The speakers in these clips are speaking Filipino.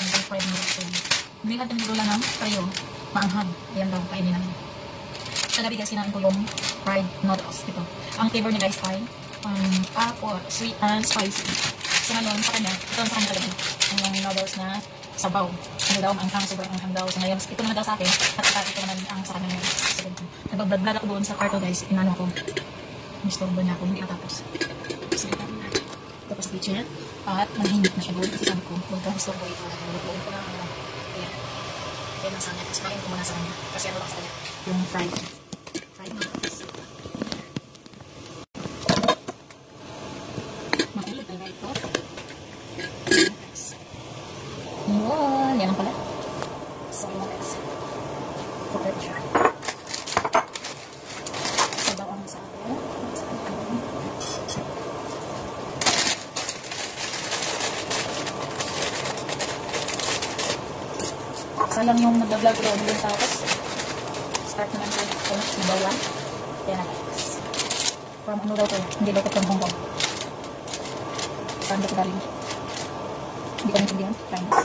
Hanggang 5 minutes lang. Hindi natin nagdula ng prayo. Maanghang. Ayan daw, kainin namin. Kagabi guys, kinain ko yung fried noodles. Ito. Ang flavor niya guys ay apple, sweet and spicy. So ngayon, sa kanya, ito sa kanya kagabi. Yung noodles na sabaw. Ano daw, maanghang, sobrang anghang daw. So ngayon, ito naman daw sa akin. At ito naman ang sa kanya ngayon. So nag-vlog ako doon sa kwarto guys. Inano ko. Nistorbo niya ako. Hindi natapos. So ito na. Tapos kitchen. At manahimik na siya doon. Kasi sabi ko, huwag kang nistorbo ito. Naglutuin ko na. Ayan. Ayan ang sa kanya. Tapos kain ko muna sa kanya. Kasi ano lang sa kanya. Yung fried noodles. Makulit na ito. Yun. Yan ang pala. So, yun guys. Prepared siya. Sabaw ang sa akin. Sayang yung nag-vlog ko doon tapos start naman ko sibawan. Kaya na guys. From ano daw to? Hindi daw to from Hong Kong. Saan daw to galing? Hindi ko naintindihan. Chinese.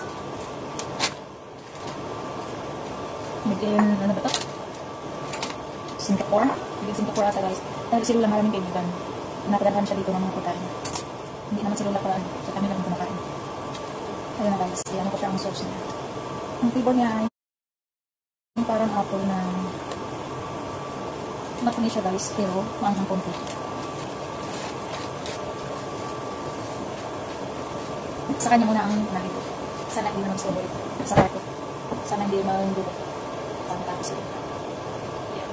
Bigyan, ano ba to? Singapore. Bigyan Singapore ata guys. Dahil sila lang maraming kaibigan. Napadahan siya dito ng mga pagkain. Hindi naman sila lakaan. So kami lang kumakain. Ayun na guys. Ayan ko siya ang sauce niya. Ang flavor niya ay parang apple na matuloy siya guys. Pero maanghang konti. Sa kanya muna ang nalito. Sana hindi naman sobo ito. Sa rato. Sana hindi naman dulo. Tapos ito. Yan.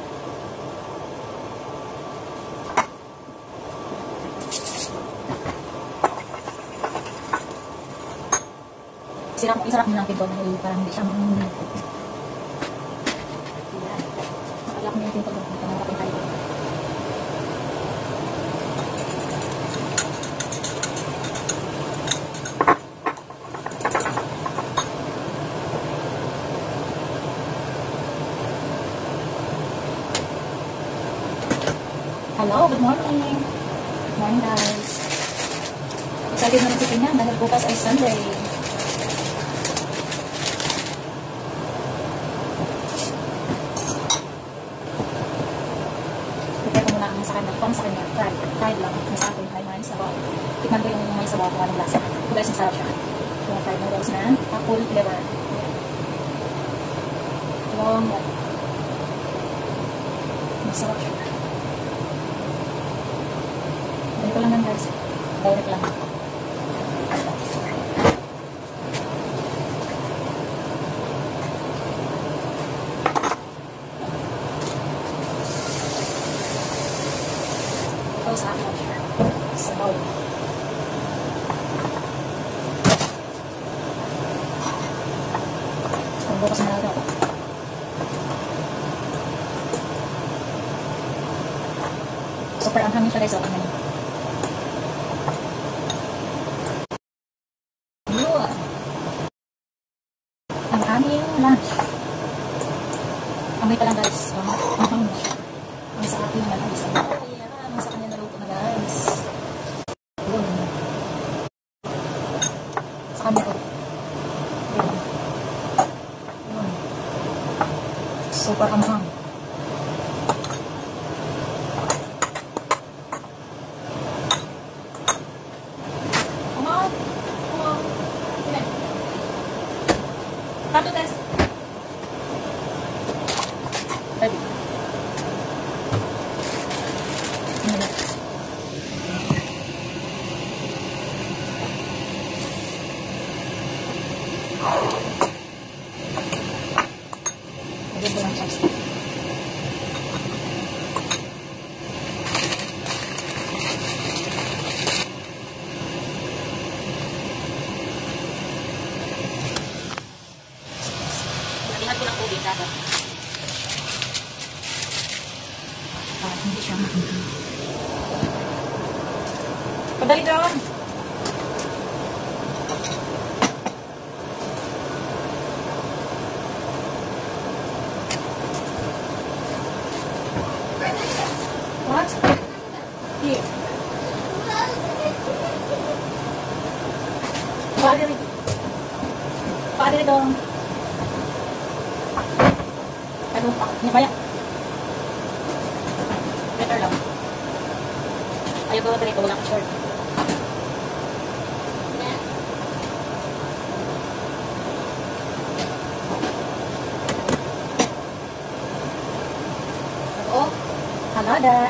Isarap mo ng pinto dahil parang hindi siya mamunod. Yan. Makalak mo yung pinto doon. Pangarapin tayo. Hello, good morning. Good morning guys. Excited na si Pinyan dahil bukas ay Sunday. Prepare ko muna ang sa kanya. Kung sa kanya, fried lang. Sa akin ay may sabaw. Tikman ko yung may sabaw kung anong lasa. Ito guys, masarap siya. Yung fried noodles na apple flavor. Long life. Masarap siya. Ito lang lang guys. Direct lang. Ito sa akin siya. Sa bowl. Ang bukas na lang ako. Super ang hangin siya guys. Okay na yun. Ang aming lunch. Amoy pa lang guys. Ang sa akin naman ang isa. Ayan, ang sa kanya naluto na guys. Yun. Sa kanya ko. Yun. Yun. Super amahang. Satu tes. Tadi. Ada kurang pasta. Lihat ko lang po dito. Hindi siya makikita. Padali doon. What? Here. Padali. Paano nito? Ano pa? Nibaya. Better lang. Ayaw ko ito wala ka short. Oh, halada.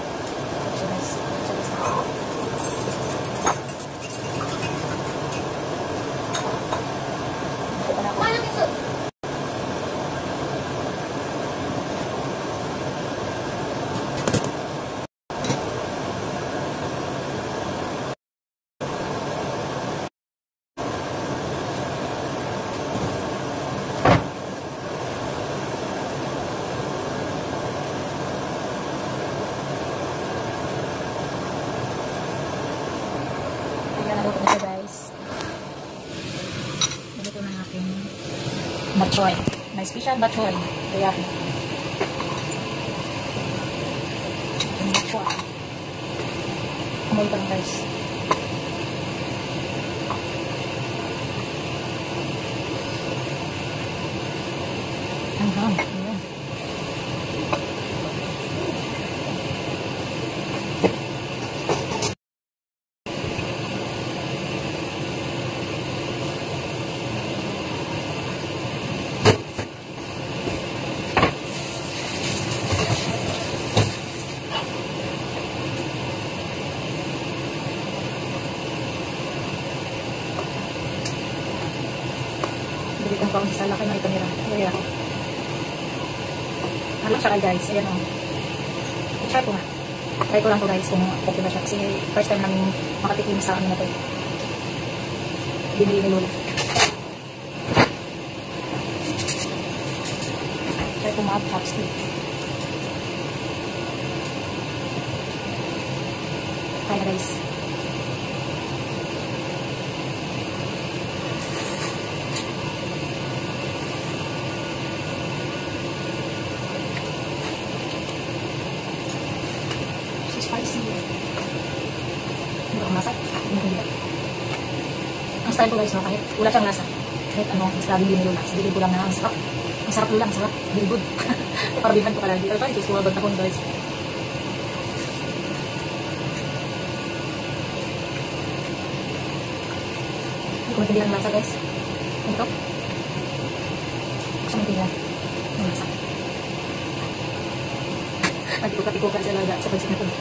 Batchoy. May special batchoy. Kaya yung batchoy. Amoy pa lang guys. Hanggang. Ayan. Bili kong sa laki na ito nila. Kaya ako. Ano siya guys? Ayan o. I-try ko nga. Try ko lang to guys kung okay ba siya. Kasi first time namin makatikim sa amin na to. Binili ni Lola. Try ko mga chopstick. Kaya guys. Spicy. Hindi ako masak. Ang style ko guys, no, kahit wala siyang lasa. Kahit ano, basta bili nilo lang. Bili ko lang na ang sarap. Ang sarap lang, sarap. Very good. Parabihan ko palagi. Pero guys, sumabag na ko guys. Hindi ko maintindihan ang lasa guys. Ito. Gusto maintindihan. Ang lasa. Nagtikukat-tikukat siya laga sa pansin na ito.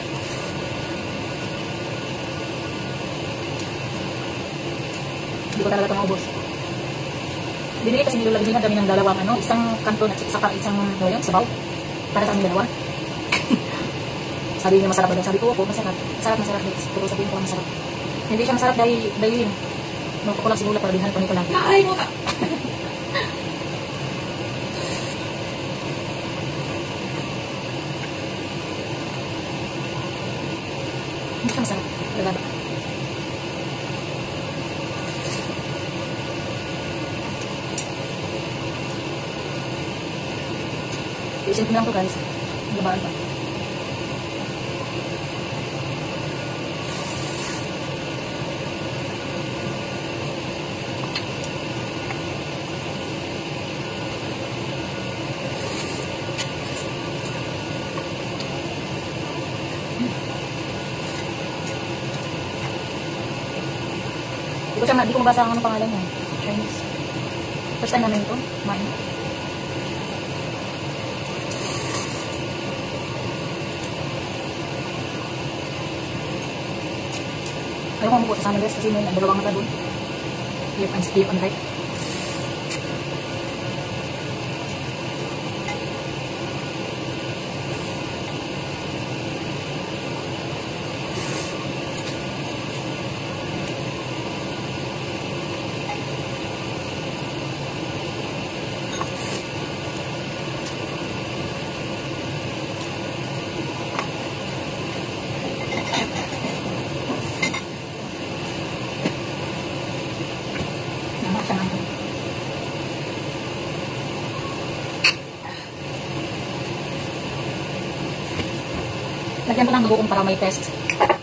Hindi ko talaga ito maubos. Binili kasi nilulagyan kami ng dalawang ano, isang kanton at saka isang sabaw. Para sa aming dalawa. Sabi niya masarap ba? Sabi ko, opo, masarap. Masarap guys. Pero sabihin ko lang masarap. Hindi siya masarap dahil no, ko lang sigula para bilhan ko nito lang. Ay mo ka! Hindi siya masarap. Lagada. Isin ko lang to guys. Labaan pa. Hindi ko mabasa ang pangalan niya. Chinese. First time namin ito. Kumain. Ayaw ko mabuo sa sana guys kasi may dalawang mata doon. Left and right. Lagyan ko ng buong para may test.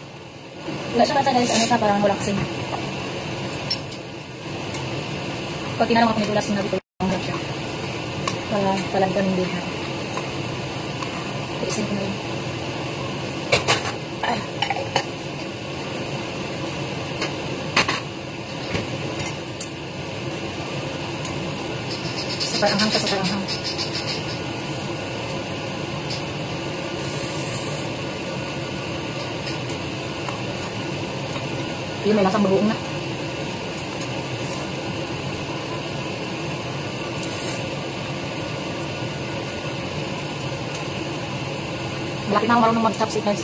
Wala siya kasi guys, ano siya, parang wala kasing. Pag tinanong ako nitulas, sinabi ko lang siya. Palagdan yung din natin. Isin ko na yun. Super anghang ka, super anghang. Yun, may lasang bagoong na. Malapit na ako marunong mag-chopstick, guys.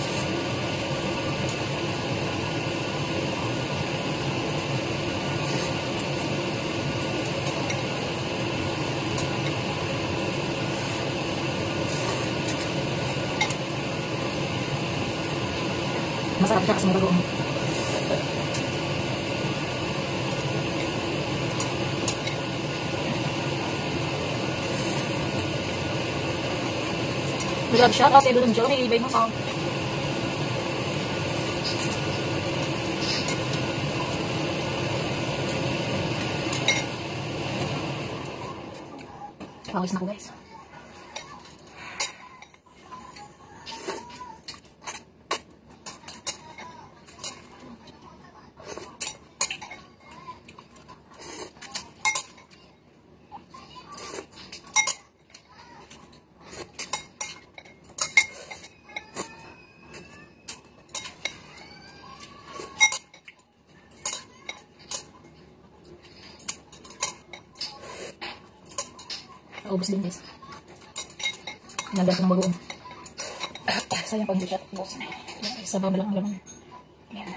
Masarap siya kasi may bagoong. Good shout out kay Dudong Johnny, ibay mo ka. Pawis na ko, guys. Ubus din, guys. Nagdala ko ng bagoong. Sayang pag hindi siya ubus. Sabaw na lang ang laman. Ayan.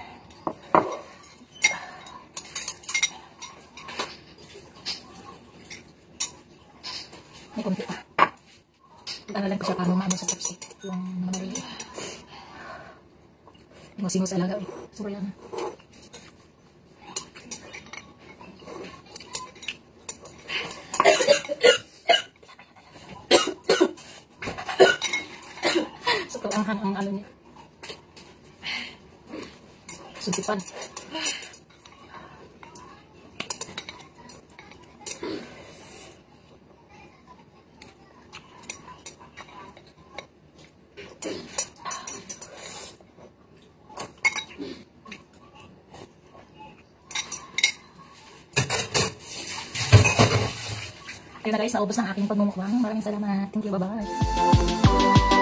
May konti pa. Pag-aralan ko siya paano maano sa chopstick. Yung manarili. Masingos alaga. Sorry yan. Ang ano niya. Susipan. Ayun na guys, naubos ang aking pagmumukbang. Maraming salamat. Thank you, bye-bye.